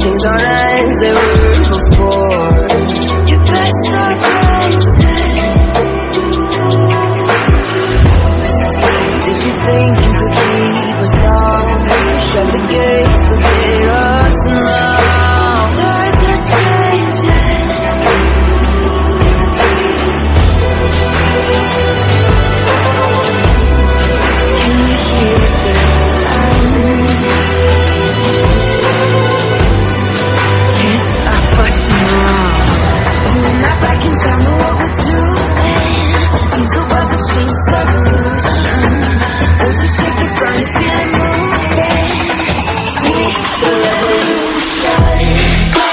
things aren't as they were before. You best stop racing. Did you think you could keep us out? Shut the gates, forget us now. Tides are changing. Can you hear the sound? Can't stop us now. We're not back in town, know what we're doing. Things are about to change, it's evolution. Those who shake the ground, you feel it moving. It's the revolution.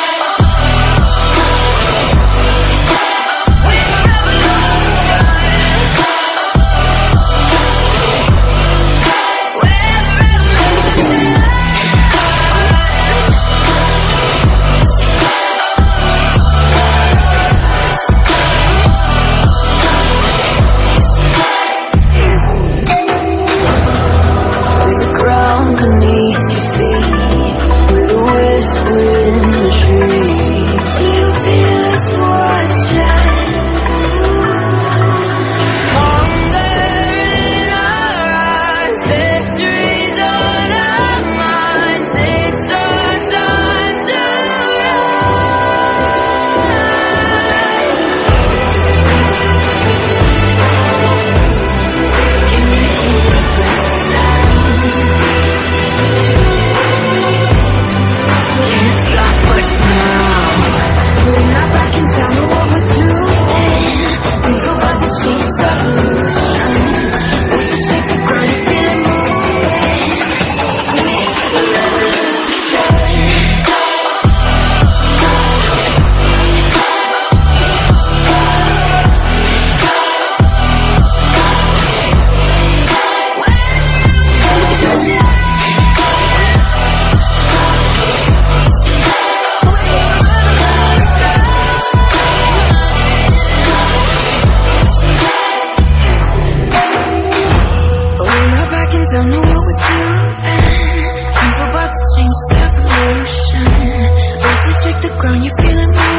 Beneath your feet, with a whisper in the trees. Do you feel us watching? Hunger in our eyes, victories on our minds. It's our time to rise. Can you hear the sound? Can't stop us now. We're not back in town, know what we're doing. Things are about to change, it's evolution. Those who shake the ground, you feel it moving. It's the revolution. Tell me what we're doing. Things are about to change, it's evolution. Once you shake the ground, you feel it.